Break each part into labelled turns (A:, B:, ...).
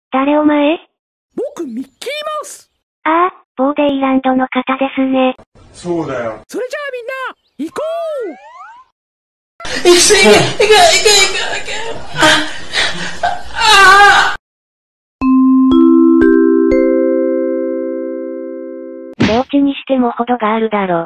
A: 誰お前？
B: 僕、ミッキーマウス。
A: ああ、ボーデイランドの方ですね。
C: そうだよ。
B: それじゃあみんな、行こ
D: いけ
A: 出落ちにしても程があるだろ。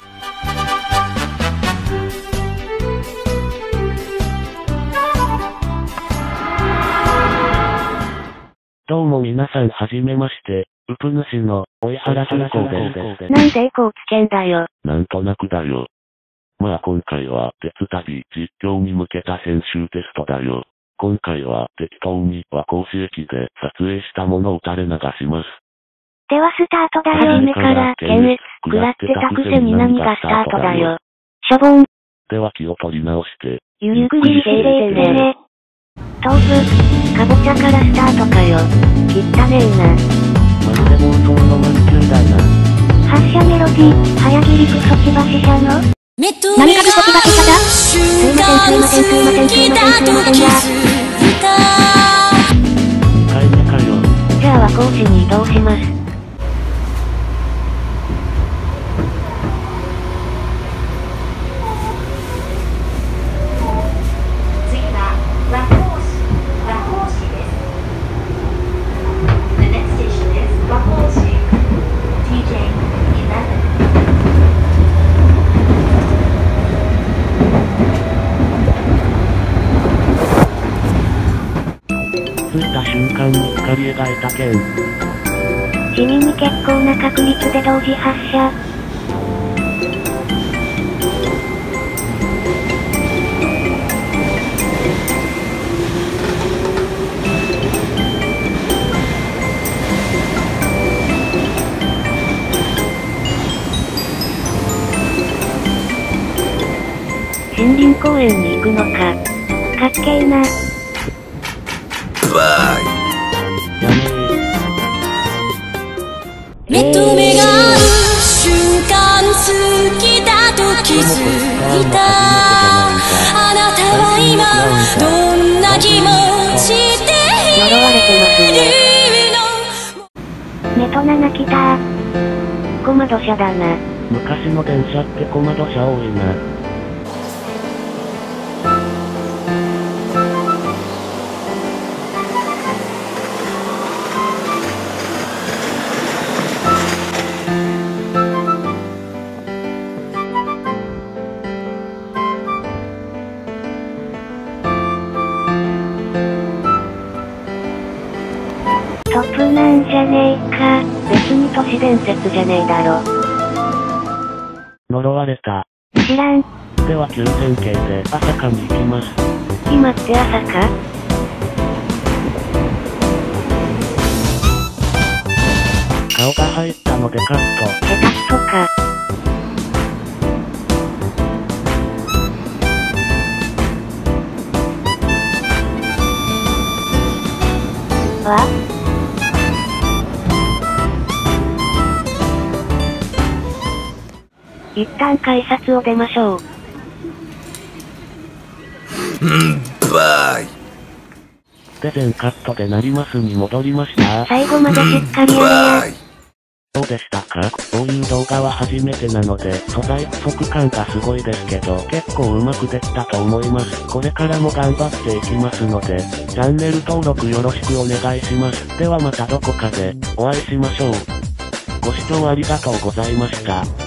E: どうも皆さんはじめまして、ウプ主の、追い原重工です。
A: なんでこうつけんだよ。
E: なんとなくだよ。まあ今回は、鉄旅実況に向けた編集テストだよ。今回は適当に和光市駅で撮影したものを垂れ流します。
A: ではスタートだよ。初めから検閲食らってたくせに何がスタートだよ。しょぼん。
E: では気を取り直して。
A: ゆっくりしてね。豆腐、かぼちゃからスタートかよ。きったねえな。
E: まるで妄想の満球だな。
A: 発射メロディー、早切りクソ千葉支社の何かクソ千葉支社だ。すいません。
E: 2回目かよ。
A: じゃあ和光市に移動します。
E: 着いた瞬間に光り描いた剣。
A: 地味に結構な確率で同時発射。森林公園に行くのか。かっけーな。
D: 目と目が合う瞬間好きだと気づいた。あなたは今どんな気持ちでいるの。
A: ネトナナ来た。コマド車だな。
E: 昔の電車ってコマド車多いな。
A: トップなんじゃねえか。別に都市伝説じゃねえだろ。
E: 呪われた。
A: 知らん。
E: では急線形で朝霞に行きます。
A: 今って朝か？
E: 顔が入ったのでカット。
A: 下手くそか。わ？一旦改札を出ましょう。
E: で全カットでなりますに戻りました。
A: 最後までしっかりやれや。
E: どうでしたか？こういう動画は初めてなので、素材不足感がすごいですけど、結構うまくできたと思います。これからも頑張っていきますので、チャンネル登録よろしくお願いします。ではまたどこかで、お会いしましょう。ご視聴ありがとうございました。